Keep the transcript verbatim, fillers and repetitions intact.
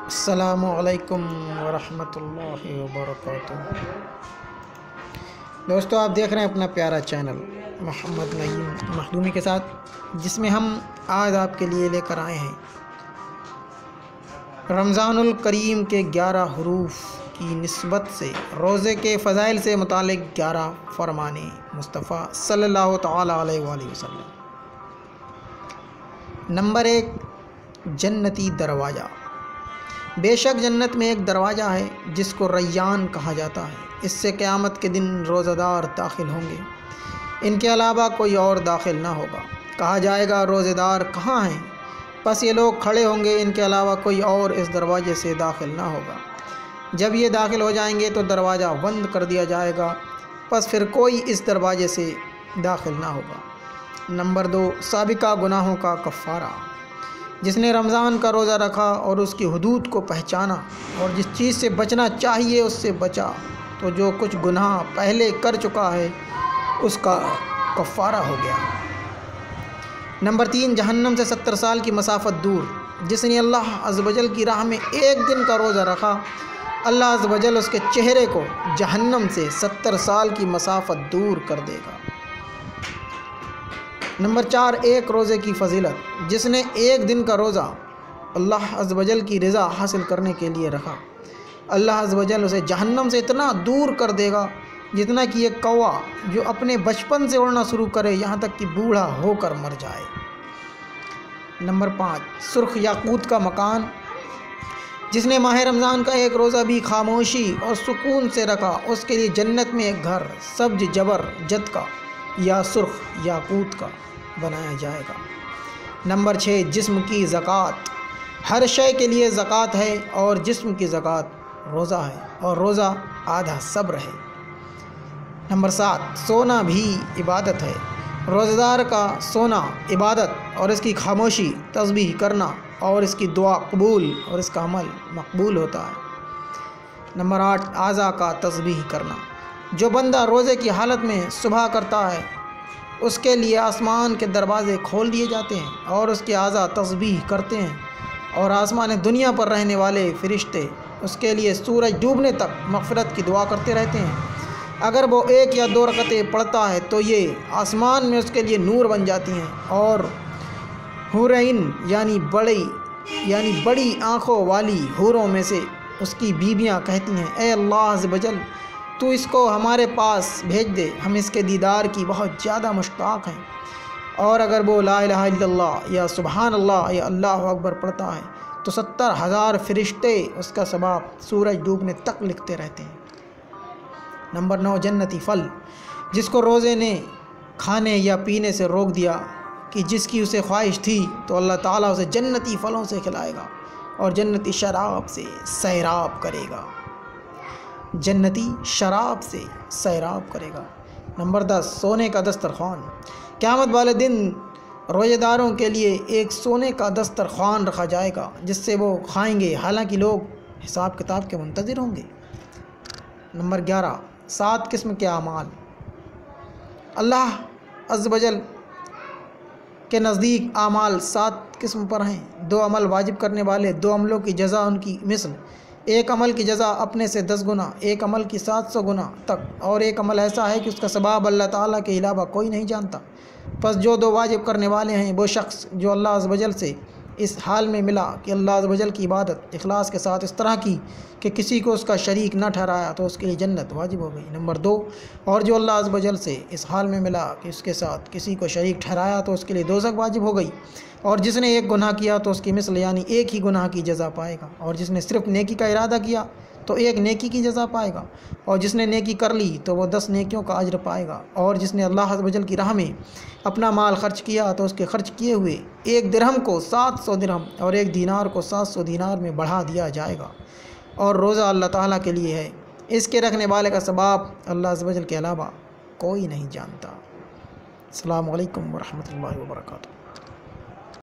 السلام علیکم ورحمۃ اللہ وبرکاتہ۔ دوستو، آپ دیکھ رہے ہیں اپنا پیارا چینل محمد نعیم مخدومی کے ساتھ، جس میں ہم آج آپ کے لیے لے کر آئے ہیں رمضان الکریم کے گیارہ حروف کی نسبت سے روزے کے فضائل سے متعلق گیارہ فرمان مصطفیٰ صلی اللہ تعالیٰ علیہ وآلہ وسلم۔ نمبر ایک، جنتی دروازہ۔ بے شک جنت میں ایک دروازہ ہے جس کو ریان کہا جاتا ہے، اس سے قیامت کے دن روزہ دار داخل ہوں گے، ان کے علاوہ کوئی اور داخل نہ ہوگا۔ کہا جائے گا روزہ دار کہاں ہیں؟ پس یہ لوگ کھڑے ہوں گے، ان کے علاوہ کوئی اور اس دروازے سے داخل نہ ہوگا۔ جب یہ داخل ہو جائیں گے تو دروازہ بند کر دیا جائے گا، پس پھر کوئی اس دروازے سے داخل نہ ہوگا۔ نمبر دو، سابقہ گناہوں کا کفارہ۔ جس نے رمضان کا روزہ رکھا اور اس کی حدود کو پہچانا اور جس چیز سے بچنا چاہیے اس سے بچا، تو جو کچھ گناہ پہلے کر چکا ہے اس کا کفارہ ہو گیا۔ نمبر تین، جہنم سے ستر سال کی مسافت دور۔ جس نے اللہ عز و جل کی راہ میں ایک دن کا روزہ رکھا، اللہ عز و جل اس کے چہرے کو جہنم سے ستر سال کی مسافت دور کر دے گا۔ نمبر چار، ایک روزے کی فضیلت۔ جس نے ایک دن کا روزہ اللہ عز و جل کی رضا حاصل کرنے کے لیے رکھا، اللہ عز و جل اسے جہنم سے اتنا دور کر دے گا جتنا کہ ایک کوا جو اپنے بچپن سے اڑنا شروع کرے یہاں تک کہ بوڑھا ہو کر مر جائے۔ نمبر پانچ، سرخ یاقوت کا مکان۔ جس نے ماہ رمضان کا ایک روزہ بھی خاموشی اور سکون سے رکھا، اس کے لیے جنت میں ایک گھر سبز جبر جد کا یا سرخ یاقوت کا بنایا جائے گا۔ نمبر چھ، جسم کی زکوٰۃ۔ ہر شے کے لیے زکوٰۃ ہے اور جسم کی زکوٰۃ روزہ ہے، اور روزہ آدھا صبر ہے۔ نمبر سات، سونا بھی عبادت ہے۔ روزہ دار کا سونا عبادت اور اس کی خاموشی تسبیح کرنا اور اس کی دعا قبول اور اس کا عمل مقبول ہوتا ہے۔ نمبر آٹھ، اعضاء کا تسبیح کرنا۔ جو بندہ روزے کی حالت میں صبح کرتا ہے اس کے لیے آسمان کے دروازے کھول دیے جاتے ہیں اور اس کے اعضاء تسبیح کرتے ہیں، اور آسمان دنیا پر رہنے والے فرشتے اس کے لیے سورج ڈوبنے تک مغفرت کی دعا کرتے رہتے ہیں۔ اگر وہ ایک یا دو رکعتیں پڑھتا ہے تو یہ آسمان میں اس کے لیے نور بن جاتی ہیں، اور حورین یعنی بڑی یعنی بڑی آنکھوں والی حوروں میں سے اس کی بیویاں کہتی ہیں، اے اللہ عز و جل، تو اس کو ہمارے پاس بھیج دے، ہم اس کے دیدار کی بہت زیادہ مشتاق ہیں۔ اور اگر وہ لا الہ الا اللہ یا سبحان اللہ یا اللہ اکبر پڑھتا ہے تو ستر ہزار فرشتے اس کا ثواب سورج ڈوبنے تک لکھتے رہتے ہیں۔ نمبر نو، جنتی پھل۔ جس کو روزے نے کھانے یا پینے سے روک دیا کہ جس کی اسے خواہش تھی، تو اللہ تعالیٰ اسے جنتی پھلوں سے کھلائے گا اور جنتی شراب سے سیراب کرے گا جنتی شراب سے سیراب کرے گا۔ نمبر دس، سونے کا دسترخوان۔ قیامت والے دن روزہ داروں کے لیے ایک سونے کا دسترخوان رکھا جائے گا جس سے وہ کھائیں گے، حالانکہ لوگ حساب کتاب کے منتظر ہوں گے۔ نمبر گیارہ، سات قسم کے اعمال۔ اللہ عز و جل کے نزدیک اعمال سات قسم پر ہیں۔ دو عمل واجب کرنے والے، دو عملوں کی جزا ان کی مثل، ایک عمل کی جزا اپنے سے دس گنا، ایک عمل کی سات سو گنا تک، اور ایک عمل ایسا ہے کہ اس کا ثواب اللہ تعالیٰ کے علاوہ کوئی نہیں جانتا۔ پس جو دو واجب کرنے والے ہیں وہ شخص جو اللہ عز و جل سے اس حال میں ملا کہ اللہ عز و جل کی عبادت اخلاص کے ساتھ اس طرح کی کہ کسی کو اس کا شریک نہ ٹھہرایا، تو اس کے لیے جنت واجب ہو گئی۔ نمبر دو، اور جو اللہ عز و جل سے اس حال میں ملا کہ اس کے ساتھ کسی کو شریک ٹھہرایا تو اس کے لیے دوزخ واجب ہو گئی، اور جس نے ایک گناہ کیا تو اس کی مثل یعنی ایک ہی گناہ کی جزا پائے گا، اور جس نے صرف نیکی کا ارادہ کیا تو ایک نیکی کی جزا پائے گا، اور جس نے نیکی کر لی تو وہ دس نیکیوں کا اجر پائے گا، اور جس نے اللہ عز و جل کی راہ میں اپنا مال خرچ کیا تو اس کے خرچ کیے ہوئے ایک درہم کو سات سو درہم اور ایک دینار کو سات سو دینار میں بڑھا دیا جائے گا۔ اور روزہ اللہ تعالیٰ کے لیے ہے، اس کے رکھنے والے کا ثواب اللہ عز و جل کے علاوہ کوئی نہیں جانتا۔ السلام علیکم ورحمۃ اللہ وبرکاتہ۔